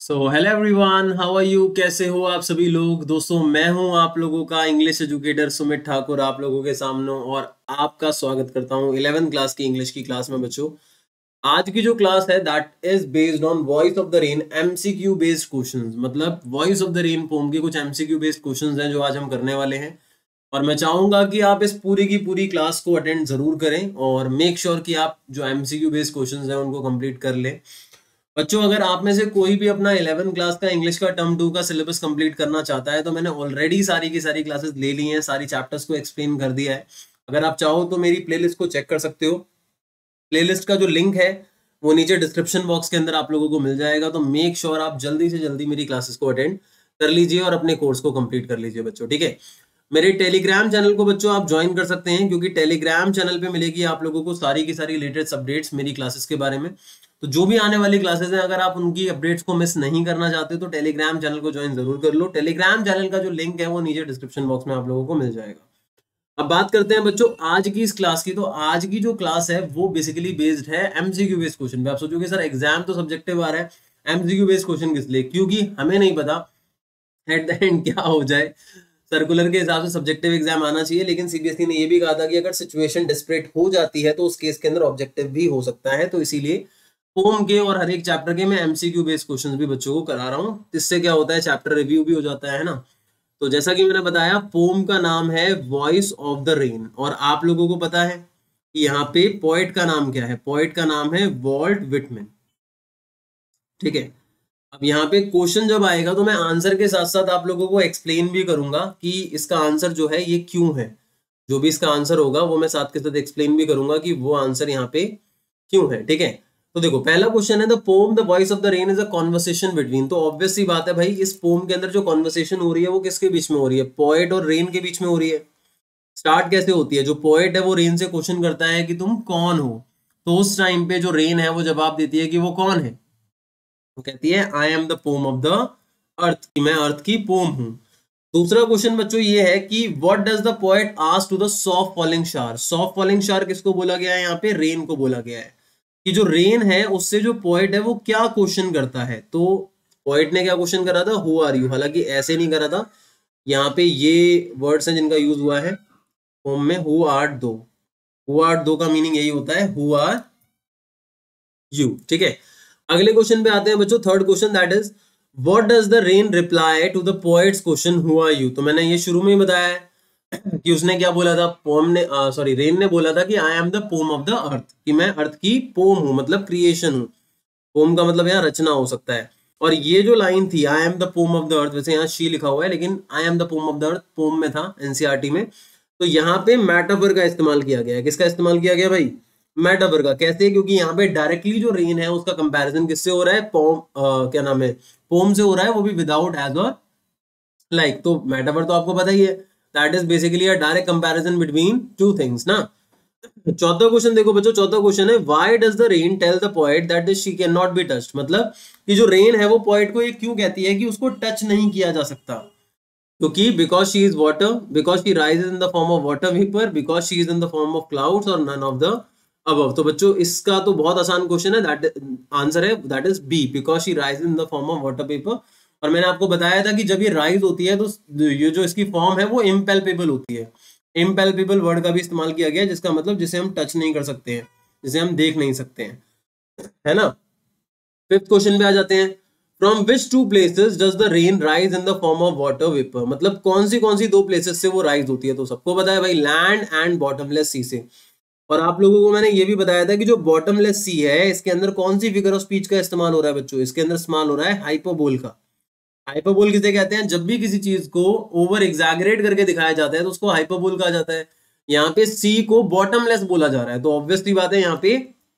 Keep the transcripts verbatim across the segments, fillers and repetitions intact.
So hello everyone, how are you? कैसे हो आप सभी लोग? दोस्तों, मैं हूं आप लोगों का इंग्लिश एजुकेटर सुमित ठाकुर, आप लोगों के सामने, और आपका स्वागत करता हूं इलेवेंथ क्लास की इंग्लिश की क्लास में। बच्चों, आज की जो क्लास है that is based on voice of the rain MCQ based questions. मतलब voice of the rain poem के कुछ एमसीक्यू बेस्ड क्वेश्चंस हैं जो आज हम करने वाले हैं, और मैं चाहूंगा कि आप इस पूरी की पूरी क्लास को अटेंड जरूर करें और मेक श्योर sure कि आप जो एमसीक्यू बेस्ड क्वेश्चंस हैं उनको कंप्लीट कर लें। बच्चों, अगर आप में से कोई भी अपना इलेवेंथ क्लास का इंग्लिश का टर्म टू का सिलेबस कंप्लीट करना चाहता है तो मैंने ऑलरेडी सारी की सारी क्लासेस ले ली हैं, सारी चैप्टर्स को एक्सप्लेन कर दिया है। अगर आप चाहो तो मेरी प्लेलिस्ट को चेक कर सकते हो। प्लेलिस्ट का जो लिंक है वो नीचे डिस्क्रिप्शन बॉक्स के अंदर आप लोगों को मिल जाएगा। तो मेक श्योर आप जल्दी से जल्दी मेरी क्लासेस को अटेंड कर लीजिए और अपने कोर्स को कंप्लीट कर लीजिए बच्चों, ठीक है। मेरे टेलीग्राम चैनल को बच्चों आप ज्वाइन कर सकते हैं, क्योंकि टेलीग्राम चैनल पे मिलेगी आप लोगों को सारी की सारी लेटेस्ट अपडेट्स मेरी क्लासेस के बारे में। तो जो भी आने वाली क्लासेस हैं, अगर आप उनकी अपडेट्स को मिस नहीं करना चाहते तो टेलीग्राम चैनल को ज्वाइन जरूर कर लो। टेलीग्राम चैनल का जो लिंक है वो नीचे डिस्क्रिप्शन बॉक्स में आप लोगों को मिल जाएगा। अब बात करते हैं बच्चों आज की इस क्लास की। तो आज की जो क्लास है वो बेसिकली बेस्ड है एमसीक्यू बेस्ड क्वेश्चन पे। आप सोचोगे सर एग्जाम तो सब्जेक्टिव आ रहा है, एमसीक्यू बेस्ड क्वेश्चन किस लिए? क्योंकि हमें नहीं पता एट द एंड क्या हो जाए। सर्कुलर के हिसाब से सब्जेक्टिव एग्जाम आना चाहिए, लेकिन सीबीएसई ने ये भी कहा था कि अगर सिचुएशन डिस्परेट हो जाती है तो उस केस के अंदर ऑब्जेक्टिव भी हो सकता है। तो इसीलिए पोम के और हर एक चैप्टर के मैं एमसीक्यू बेस्ड क्वेश्चंस भी बच्चों को करा रहा हूँ। इससे क्या होता है, चैप्टर रिव्यू भी हो जाता है ना। तो जैसा कि मैंने बताया, पोम का नाम है वॉइस ऑफ द रेन, और आप लोगों को पता है कि यहाँ पे पोएट का नाम क्या है? पोएट का नाम है वॉल्ट विटमैन, ठीक है। अब यहाँ पे क्वेश्चन जब आएगा तो मैं आंसर के साथ साथ आप लोगों को एक्सप्लेन भी करूंगा कि इसका आंसर जो है ये क्यों है। जो भी इसका आंसर होगा वो मैं साथ के साथ एक्सप्लेन भी करूंगा कि वो आंसर यहाँ पे क्यों है, ठीक है। तो देखो, पहला क्वेश्चन है the poem the voice of the rain is a conversation between. तो ऑब्वियस सी बात है भाई, इस पोम के अंदर जो कॉन्वर्सेशन हो रही है वो किसके बीच में हो रही है? पोएट और रेन के बीच में हो रही है। स्टार्ट कैसे होती है? जो पोएट है वो रेन से क्वेश्चन करता है कि तुम कौन हो। तो उस टाइम पे जो रेन है वो जवाब देती है कि वो कौन है। वो कहती है I am the poem of the earth, कि मैं अर्थ की पोम हूं। दूसरा क्वेश्चन बच्चों ये है कि what does the poet ask to the soft falling shower. Soft falling shower किसको बोला गया है? यहाँ पे रेन को बोला गया है। कि जो रेन है उससे जो पोएट है वो क्या क्वेश्चन करता है। तो पोएट ने क्या क्वेश्चन करा था? Who are you. हालांकि ऐसे नहीं करा था, यहाँ पे ये वर्ड्स हैं जिनका यूज हुआ है पोम में, who art thou. Who art thou का मीनिंग यही होता है, हु आर यू, ठीक है। अगले क्वेश्चन पे आते हैं बच्चों, third question, that is what does the rain reply to the poet's question who are you. तो मैंने ये शुरू में ही बताया है कि उसने क्या बोला था, पोम ने, सॉरी रेन ने बोला था कि I am the poem of the earth, कि मैं अर्थ की पोम हूं, मतलब क्रिएशन हूं। पोम का मतलब यहाँ रचना हो सकता है। और ये जो लाइन थी I am the poem of the earth, वैसे यहाँ शी लिखा हुआ है लेकिन I am the poem of the earth poem में था एनसीईआरटी में। तो यहाँ पे मेटाफर का इस्तेमाल किया गया है। किसका इस्तेमाल किया गया भाई? मेटाफर का। कैसे? क्योंकि यहाँ पे डायरेक्टली जो रेन है उसका कंपैरिजन किससे हो रहा है? पोम, आ, क्या नाम है, पोम से हो रहा है, वो भी विदाउट एज और लाइक। तो मेटाफर तो आपको पता ही है, that is basically a direct comparison between two things ना। चौथा क्वेश्चन देखो बच्चों, चौथा क्वेश्चन है why does the rain tell the poet that she can not be touched. मतलब कि जो रेन है वो पोएट को ये क्यों कहती है कि उसको टच नहीं किया जा सकता? क्योंकि because she is water, because she rises in the form of water vapour, because she is in the form of clouds, और नन ऑफ द अबव। तो बच्चों इसका तो बहुत आसान क्वेश्चन है, दैट आंसर है that is B, because she rises in the form of water vapour. और मैंने आपको बताया था कि जब ये राइज होती है तो ये जो इसकी फॉर्म है वो इम्पेल्पेबल होती है। इम्पेल्पेबल वर्ड का भी इस्तेमाल किया गया है, जिसका मतलब जिसे हम टच नहीं कर सकते हैं, जिसे हम देख नहीं सकते हैं, है ना। फिफ्थ क्वेश्चन पे आ जाते हैं, from which two places does the rain rise in the form of water vapour. मतलब कौन सी कौन सी दो प्लेसेस से वो राइज होती है? तो सबको पता है भाई, लैंड एंड बॉटमलेस सी से। और आप लोगों को मैंने ये भी बताया था कि जो बॉटमलेस सी है इसके अंदर कौन सी फिगर ऑफ स्पीच का इस्तेमाल हो रहा है बच्चों? इसके अंदर इस्तेमाल हो रहा है हाइपरबोल का। हाइपरबोल किसे कहते हैं? जब भी किसी चीज को ओवर एग्जैगरेट करके दिखाया जाता है तो उसको हाइपरबोल कहा जाता है। यहाँ पे सी को बॉटमलेस बोला जा रहा है, तो ऑब्वियसली बात है यहाँ पे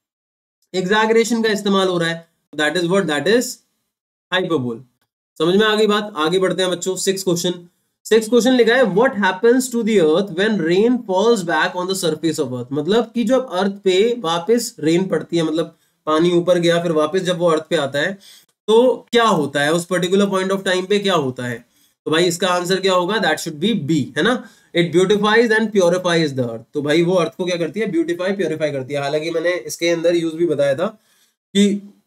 एग्जैगरेशन का इस्तेमाल हो रहा है। That is what, that is hyperbole. समझ में आ गई बात? आगे बढ़ते हैं बच्चों, सिक्स क्वेश्चन। सिक्स क्वेश्चन लिखा है what happens to the earth when rain falls back on the surface of earth. मतलब कि जब अर्थ पे वापस रेन पड़ती है, मतलब पानी ऊपर गया फिर वापस जब वो अर्थ पे आता है तो क्या होता है उस पर्टिकुलर पॉइंट ऑफ टाइम पे, क्या होता है? तो भाई इसका आंसर क्या होगा? दैट शुड बी बी, है ना। It beautifies and purifies the earth. तो भाई वो अर्थ को क्या करती है? ब्यूटिफाई, प्योरिफाई करती है। हालांकि मैंने इसके अंदर यूज भी बताया था कि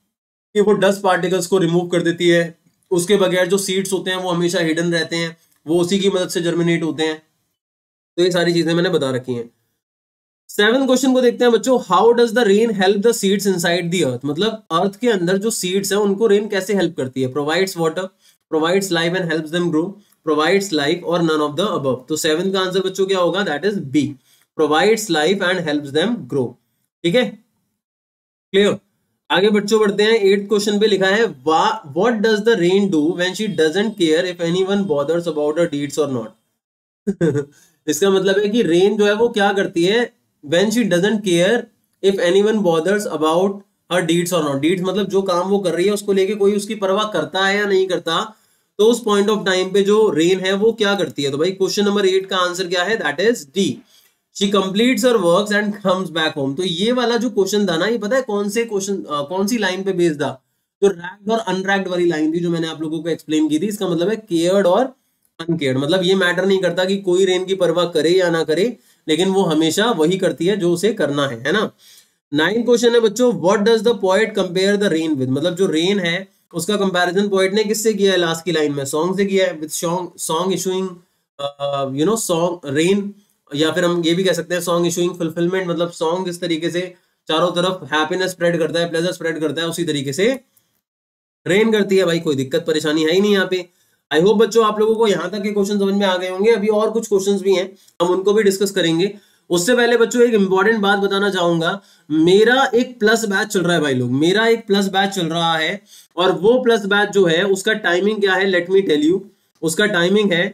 कि वो डस्ट पार्टिकल्स को रिमूव कर देती है, उसके बगैर जो सीड्स होते हैं वो हमेशा हिडन रहते हैं, वो उसी की मदद से जर्मिनेट होते हैं। तो ये सारी चीजें मैंने बता रखी हैं। सेवन क्वेश्चन को देखते हैं बच्चों, how does the rain help the seeds inside the earth, मतलब अर्थ के अंदर जो सीड्स है उनको रेन कैसे हेल्प करती है? Provides water, provides life and helps them grow, provides life और नन ऑफ द अबव। तो सेवन का आंसर बच्चों क्या होगा? That is B, provides life and helps them grow. ठीक है, क्लियर। आगे बच्चों बढ़ते हैं। एट क्वेश्चन पे लिखा है, what does the rain do when she doesn't care if anyone bothers about her deeds और नॉट। इसका मतलब है कि रेन जो है वो क्या करती है? when she doesn't care if anyone bothers about her deeds or not। deeds मतलब जो काम वो कर रही है उसको लेके कोई उसकी परवाह करता है या नहीं करता, तो उस पॉइंट ऑफ टाइम पे जो रेन है वो क्या करती है? तो भाई क्वेश्चन नंबर एट का आंसर क्या है? That is D, she completes her works and comes back home. तो ये वाला जो क्वेश्चन था ना, ये पता है कौन से क्वेश्चन कौन सी लाइन पे बेस्ड था? जो रैक्ड और अनरैक्ड वाली लाइन थी जो मैंने आप लोगों को एक्सप्लेन की थी। इसका मतलब है केयर्ड और अनकेयर्ड, मतलब ये मैटर नहीं करता कि कोई रेन की परवाह करे या ना करे, लेकिन वो हमेशा वही करती है जो उसे करना है, है ना। नाइन क्वेश्चन है बच्चों, what does the poet compare the rain with, मतलब जो रेन है उसका कंपैरिजन पोएट ने किससे किया है? लास्ट की लाइन में सॉन्ग से किया है, with song song issuing you know song rain, या फिर हम ये भी कह सकते हैं सॉन्ग इशूइंग फुलफिलमेंट, मतलब सॉन्ग इस तरीके से चारों तरफ हैप्पीनेस स्प्रेड करता है, प्लेजर स्प्रेड करता है, उसी तरीके से रेन करती है। भाई कोई दिक्कत परेशानी है ही नहीं यहाँ पे। आई होप बच्चों आप लोगों को यहाँ तक के क्वेश्चन समझ में आ गए होंगे। अभी और कुछ क्वेश्चंस भी हैं, हम उनको भी डिस्कस करेंगे। उससे पहले बच्चों एक इंपॉर्टेंट बात बताना चाहूंगा, मेरा एक प्लस बैच चल रहा है भाई लोग, मेरा एक प्लस बैच चल रहा है, और वो प्लस बैच जो है उसका टाइमिंग क्या है? Let me tell you. उसका टाइमिंग है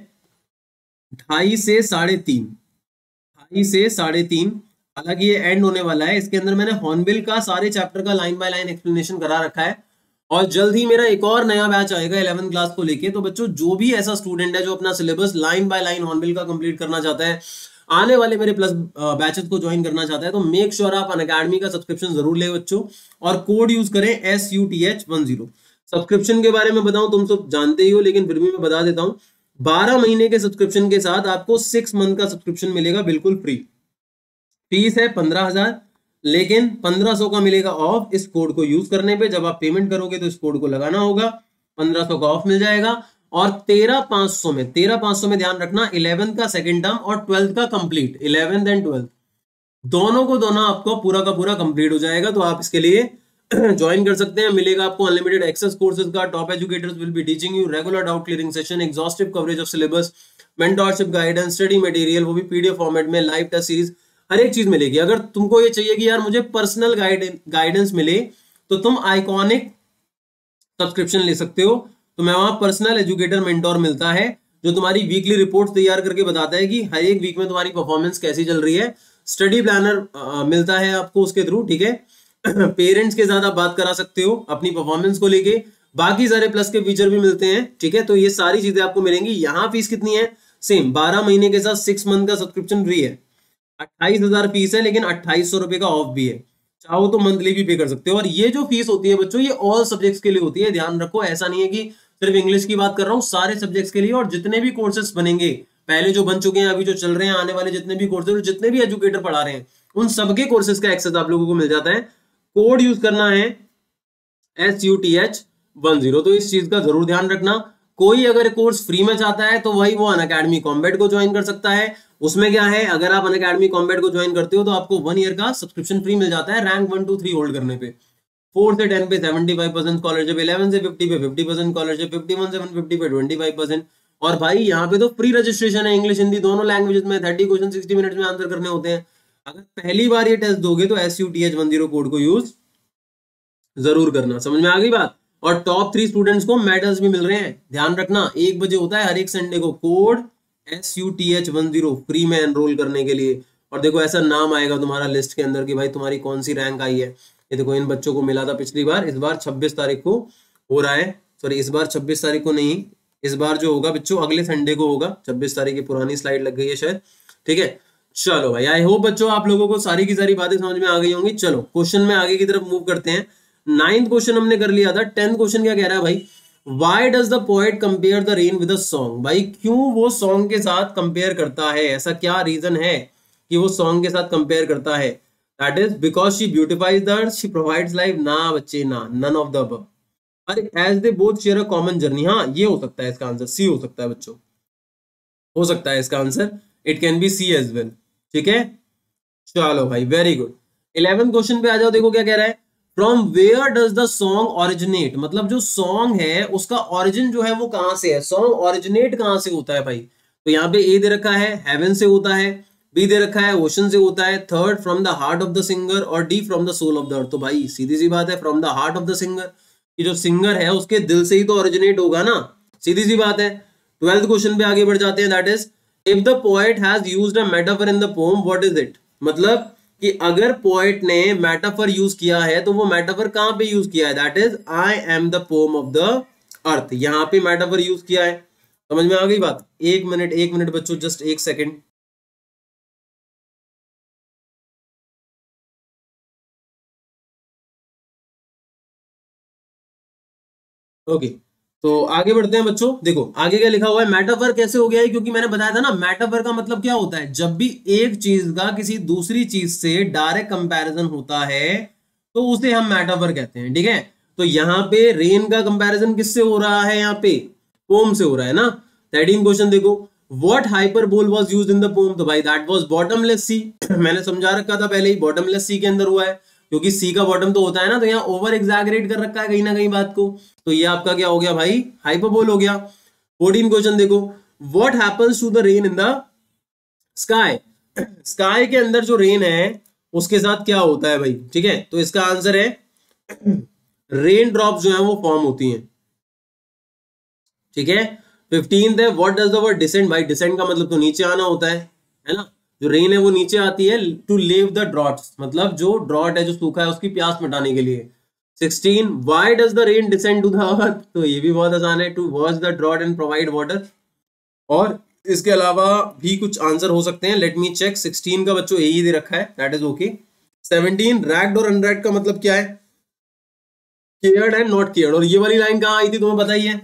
ढाई से साढ़े तीन, ढाई से साढ़े तीन। हालांकि ये एंड होने वाला है, इसके अंदर मैंने हॉर्नबिल का सारे चैप्टर का लाइन बाय लाइन एक्सप्लेनेशन करा रखा है, और जल्द ही मेरा एक और नया बैच आएगा इलेवेंथ क्लास को लेके। तो बच्चों जो भी ऐसा स्टूडेंट है जो अपना syllabus line by line hornbill का कंप्लीट करना चाहता है, आने वाले मेरे प्लस बैचेस को ज्वाइन करना चाहता है, तो मेक श्योर आप अनअकैडमी का सब्सक्रिप्शन जरूर ले बच्चों, और कोड यूज करें S U T H one zero. Subscription के बारे में बताऊं, तुम सब जानते ही हो, लेकिन फिर भी मैं बता देता हूं, बारह महीने के सब्सक्रिप्शन के साथ आपको सिक्स मंथ का सब्सक्रिप्शन मिलेगा बिल्कुल फ्री। फीस है पंद्रह हजार, लेकिन पंद्रह सौ का मिलेगा ऑफ इस कोड को यूज करने पे। जब आप पेमेंट करोगे तो इस कोड को लगाना होगा, पंद्रह सौ का ऑफ मिल जाएगा। और तेरह पांच सौ में, तेरह पांच सौ में ध्यान रखना, इलेवेंथ का सेकंड टर्म और ट्वेल्थ का कंप्लीट, इलेवेंथ एंड ट्वेल्थ दोनों को दोनों आपको पूरा का पूरा कंप्लीट हो जाएगा। तो आप इसके लिए ज्वाइन कर सकते हैं। मिलेगा आपको अनलिमिटेड एक्सेस कोर्सेज का, top educators will be teaching you, regular doubt clearing session, exhaustive coverage of syllabus, mentorship guidance, study material, वो भी पीडीएफ फॉर्मेट में, लाइव टेस्ट सीरीज, हर एक चीज मिलेगी। अगर तुमको ये चाहिए कि यार मुझे पर्सनल गाइडेंस मिले, तो तुम आइकॉनिक सब्सक्रिप्शन ले सकते हो। तो मैं वहां पर्सनल एजुकेटर मेंटोर मिलता है, जो तुम्हारी वीकली रिपोर्ट तैयार करके बताता है कि हर एक वीक में तुम्हारी परफॉर्मेंस कैसी चल रही है। स्टडी प्लानर मिलता है आपको उसके थ्रू, ठीक है। पेरेंट्स के साथ आप बात करा सकते हो अपनी परफॉर्मेंस को लेके, बाकी सारे प्लस के फीचर भी मिलते हैं, ठीक है। तो ये सारी चीजें आपको मिलेंगी। यहाँ फीस कितनी है? सेम, बारह महीने के साथ सिक्स मंथ का सब्सक्रिप्शन फ्री है, अट्ठाईस हजार फीस है, लेकिन अट्ठाईस सौ रुपए का ऑफ भी है, चाहो तो मंथली भी पे कर सकते हो। और ये जो फीस होती है बच्चों, ये ऑल सब्जेक्ट्स के लिए होती है, ध्यान रखो। ऐसा नहीं है कि सिर्फ इंग्लिश की बात कर रहा हूँ, सारे सब्जेक्ट्स के लिए। और जितने भी कोर्सेज बनेंगे, पहले जो बन चुके हैं, अभी जो चल रहे हैं, आने वाले जितने भी कोर्सेज, जितने भी एजुकेटर पढ़ा रहे हैं, उन सबके कोर्सेज का एक्सेस आप लोगों को मिल जाता है। कोड यूज करना है S U T H one zero. तो इस चीज का जरूर ध्यान रखना। कोई अगर कोर्स फ्री में चाहता है तो वही वो अनअकैडमी कॉम्बैट को ज्वाइन कर सकता है। उसमें क्या है, अगर आप अनअकैडमी कॉम्बैट को ज्वाइन करते हो तो आपको वन ईयर का सब्सक्रिप्शन फ्री मिल जाता है, rank one two three hold करने पे। फोर से टेन पे seventy five percent scholarship, eleven से फिफ्टी पे fifty percent scholarship, fifty one से वन फिफ्टी पे ट्वेंटी फाइव परसेंट। और भाई यहाँ पे तो फ्री रजिस्ट्रेशन है, इंग्लिश हिंदी दोनों लैंग्वेजेस में, थर्टी क्वेश्चन सिक्सटी मिनट में आंसर करने होते हैं। अगर पहली बार ये टेस्ट दोगे तो S U T H one zero code को यूज जरूर करना। समझ में आ गई बात? और टॉप थ्री स्टूडेंट्स को मेडल्स भी मिल रहे हैं, ध्यान रखना। एक बजे होता है हर एक संडे को। Code S U T H one zero free में एनरोल करने के लिए। और देखो ऐसा नाम आएगा तुम्हारा लिस्ट के अंदर कि भाई तुम्हारी कौन सी रैंक आई है। ये देखो इन बच्चों को मिला था पिछली बार, इस बार छब्बीस तारीख को हो रहा है, सॉरी इस बार छब्बीस तारीख को नहीं, इस बार जो होगा बच्चों अगले संडे को होगा। छब्बीस तारीख की पुरानी स्लाइड लग गई है शायद, ठीक है। चलो भाई, आई होप बच्चों आप लोगों को सारी की सारी बातें समझ में आ गई होंगी। चलो क्वेश्चन में आगे की तरफ मूव करते हैं। नाइन्थ क्वेश्चन हमने कर लिया था। टेंथ क्वेश्चन क्या कह रहा है भाई, why does the poet compare the rain with a song. भाई क्यों वो सॉन्ग के साथ कंपेयर करता है, ऐसा क्या रीजन है कि वो सॉन्ग के साथ कंपेयर करता है? That is because she beautifies the earth, she provides life. ना बच्चे ना, नन ऑफ द अबव। अरे as they both share a common journey, हाँ ये हो सकता है इसका आंसर, सी हो सकता है बच्चों, हो सकता है इसका आंसर, it can be C as well. ठीक है, चलो भाई वेरी गुड। इलेवेंथ क्वेश्चन पे आ जाओ, देखो क्या कह रहा है, from where does the song originate, मतलब जो सॉन्ग है उसका ओरिजिन जो है वो कहां से है, सॉन्ग ओरिजिनेट कहां से होता है भाई। तो यहाँ पे ए दे रखा है हेवन से होता है, बी दे रखा है ओशन से होता है, third from the heart of the singer, और D from the soul of the earth. तो भाई सीधी सी बात है, from the heart of the singer, कि जो सिंगर है उसके दिल से ही तो ओरिजिनेट होगा ना, सीधी सी बात है। ट्वेल्थ क्वेश्चन पे आगे बढ़ जाते हैं, that is if the poet has used a metaphor in the poem what is it, मतलब कि अगर पोएट ने मेटाफर यूज किया है तो वो मेटाफर कहां पे यूज किया है, that is I am the poem of the earth, यहां पे मेटाफर यूज किया है। समझ में आ गई बात। एक मिनट एक मिनट बच्चों, जस्ट एक सेकेंड। Okay okay. तो आगे बढ़ते हैं बच्चों, देखो आगे क्या लिखा हुआ है, मेटाफर कैसे हो गया है, क्योंकि मैंने बताया था ना मेटाफर का मतलब क्या होता है, जब भी एक चीज का किसी दूसरी चीज से डायरेक्ट कंपैरिजन होता है तो उसे हम मेटाफर कहते हैं। ठीक है, तो यहाँ पे रेन का कंपैरिजन किससे हो रहा है, यहाँ पे पोम से हो रहा है ना। थर्टीन क्वेश्चन देखो, what hyperbole was used in the poem, तो भाई दैट वाज बॉटमलेस सी। मैंने समझा रखा था पहले ही, बॉटमलेस सी के अंदर हुआ है, क्योंकि सी का बॉटम तो होता है ना, तो यहाँ ओवर एग्जैगरेट कर रखा है कहीं ना कहीं बात को, तो ये आपका क्या हो गया भाई, हाइपरबोल हो गया। फोर्टीन क्वेश्चन देखो, what happens to the rain in the sky, sky के अंदर जो रेन है उसके साथ क्या होता है भाई। ठीक है, तो इसका आंसर है रेन ड्रॉप जो है वो फॉर्म होती हैं। ठीक है, फिफ्टीन है, what does the word descend, भाई डिसेंड का मतलब तो नीचे आना होता है, है ना, जो रेन है वो नीचे आती है टू लीव द ड्रॉट्स, मतलब जो ड्रॉट है जो सूखा है उसकी प्यास मिटाने के लिए। Sixteen, why does the rain descend to the earth, तो ये भी बहुत आसान है, to watch the drought and provide water. और इसके अलावा भी कुछ आंसर हो सकते हैं, लेट मी चेक। सिक्सटीन का बच्चों यही दे रखा है, that is okay. Seventeen, ragged और अनरैग्ड का मतलब क्या है, केयर्ड एंड नॉट केयर्ड, और ये वाली लाइन कहाँ आई थी तुम्हें पता ही है,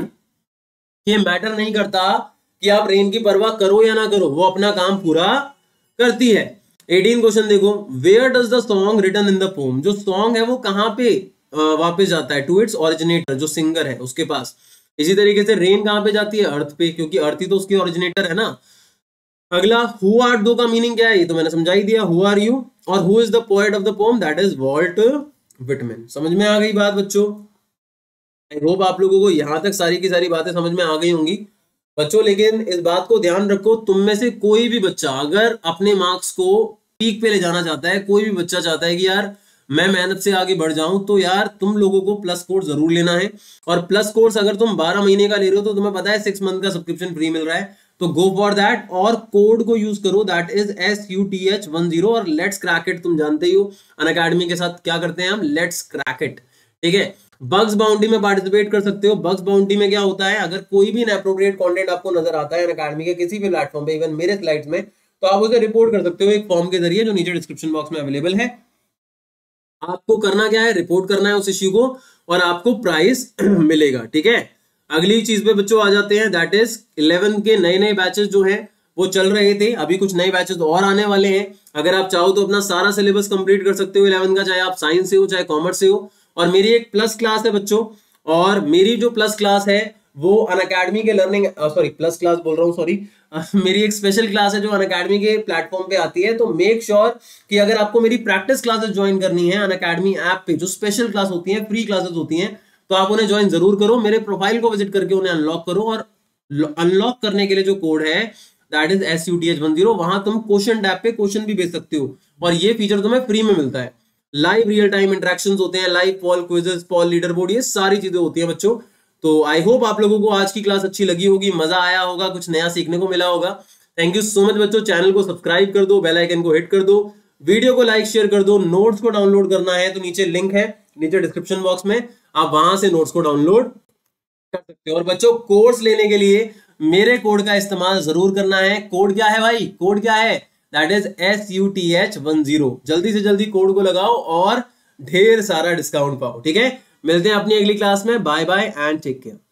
ये मैटर नहीं करता कि आप रेन की परवाह करो या ना करो, वो अपना काम पूरा करती है। एटीन क्वेश्चन देखो, where does the song return in the poem, जो सॉन्ग है वो कहां पे वापस जाता है, टू इट्स ओरिजिनेटर, जो सिंगर है उसके पास। इसी तरीके से रेन कहां पे जाती है, अर्थ पे, क्योंकि अर्थ ही तो उसकी ओरिजिनेटर है ना। अगला, हु आर दो का मीनिंग क्या है, ये तो मैंने समझा ही दिया, हु आर यू, और who is the poet of the poem, that is Walt Whitman. समझ में आ गई बात बच्चों, आई होप आप लोगों को यहां तक सारी की सारी बातें समझ में आ गई होंगी बच्चों। लेकिन इस बात को ध्यान रखो, तुम में से कोई भी बच्चा अगर अपने मार्क्स को पीक पे ले जाना चाहता है, कोई भी बच्चा चाहता है कि यार मैं मेहनत से आगे बढ़ जाऊं, तो यार तुम लोगों को प्लस कोर्स जरूर लेना है। और प्लस कोर्स अगर तुम बारह महीने का ले रहे हो तो तुम्हें पता है सिक्स मंथ का सब्सक्रिप्शन फ्री मिल रहा है, तो गो फॉर दैट, और कोड को यूज करो, that is S U T H one zero, और लेट्स क्रैक इट, तुम जानते ही हो अनअकैडमी के साथ क्या करते हैं हम, लेट्स क्रैक इट। ठीक है, बग्स बाउंड्री में पार्टिसिपेट कर सकते हो। बग्स बाउंड्री में क्या होता है, अगर कोई भी इनएप्रोप्रिएट कंटेंट आपको नजर आता है अनअकैडमी के किसी भी प्लेटफॉर्म पे, इवन मेरे स्लाइड्स में, तो आप उसे रिपोर्ट कर सकते हो एक फॉर्म के जरिए जो नीचे डिस्क्रिप्शन बॉक्स में अवेलेबल है। आपको करना क्या है, रिपोर्ट करना है उस इश्यू को, और आपको प्राइस मिलेगा। ठीक है, अगली चीज पे बच्चों आ जाते हैं, दैट इज इलेवन के नए नए बैचेस जो हैं वो चल रहे थे, अभी कुछ नए बैचेस और आने वाले हैं। अगर आप चाहो तो अपना सारा सिलेबस कंप्लीट कर सकते हो इलेवन का, चाहे आप साइंस से हो चाहे कॉमर्स से हो। और मेरी एक प्लस क्लास है बच्चों, और मेरी जो प्लस क्लास है वो अनअकैडमी के लर्निंग, सॉरी प्लस क्लास बोल रहा हूँ, सॉरी मेरी एक स्पेशल क्लास है जो अनअकैडमी के प्लेटफॉर्म पे आती है। तो मेक श्योर sure कि अगर आपको मेरी प्रैक्टिस क्लासेस ज्वाइन करनी है अनअकैडमी ऐप पे, जो स्पेशल क्लास होती है, फ्री क्लासेस होती हैं, तो आप उन्हें ज्वाइन जरूर करो। मेरे प्रोफाइल को विजिट करके उन्हें अनलॉक करो, और अनलॉक करने के लिए जो कोड है that is S U T H one zero, वहां तुम क्वेश्चन टैब पे क्वेश्चन भी भेज सकते हो, और ये फीचर तुम्हें फ्री में मिलता है। लाइव रियल टाइम इंटरेक्शंस होते हैं, live poll quizzes, poll leader board, ये सारी चीजें होती हैं बच्चों। तो आई होप आप लोगों को आज की क्लास अच्छी लगी होगी, मजा आया होगा, कुछ नया सीखने को मिला होगा। थैंक यू सो मच बच्चों, चैनल को सब्सक्राइब कर दो, बेल आइकन को हिट कर दो, वीडियो को लाइक शेयर कर दो। नोट्स को डाउनलोड करना है तो नीचे लिंक है, नीचे डिस्क्रिप्शन बॉक्स में, आप वहां से नोट्स को डाउनलोड कर सकते हो। और बच्चों कोर्स लेने के लिए मेरे कोड का इस्तेमाल जरूर करना है। कोड क्या है भाई, कोड क्या है, that is S U T H one zero. जल्दी से जल्दी कोड को लगाओ और ढेर सारा डिस्काउंट पाओ। ठीक है, मिलते हैं अपनी अगली क्लास में, bye bye and take care.